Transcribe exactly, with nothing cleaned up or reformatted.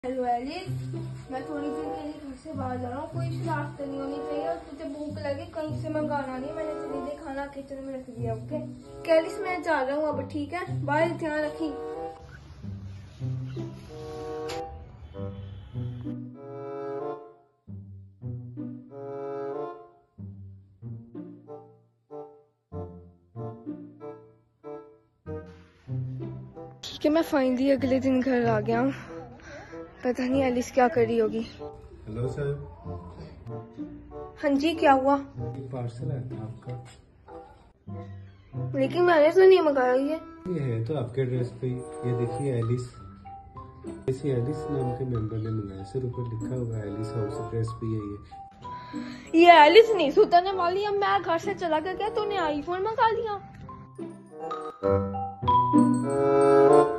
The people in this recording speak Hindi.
हेलो एलिस, मैं थोड़ी देर के लिए घर से बाहर जा रहा हूँ। कोई शरारत तो नहीं होनी चाहिए और तुझे भूख लगे कहीं से मंगाना नहीं। मैंने सीधे खाना किचन में रख दिया। ओके एलिस, मैं जा रहा हूँ अब, ठीक है? बाय, ध्यान रखी। कि मैं फाइनली अगले दिन घर आ गया हूँ। पता नहीं एलिस क्या कर रही होगी। Hello sir. हाँ जी, क्या हुआ? एक पार्सल आया था आपका। लेकिन मैंने तो नहीं मंगाया। ये ये है तो आपके एड्रेस पे। ये देखिए एलिस, इसी एलिस नाम के मेंबर ने मंगाया। सर ऊपर लिखा हुआ है एलिस हाउस एड्रेस भी है ये। ये एलिस नहीं सुधरने वाली। अब मैं घर से चला गया, तूने आईफोन मंगा लिया।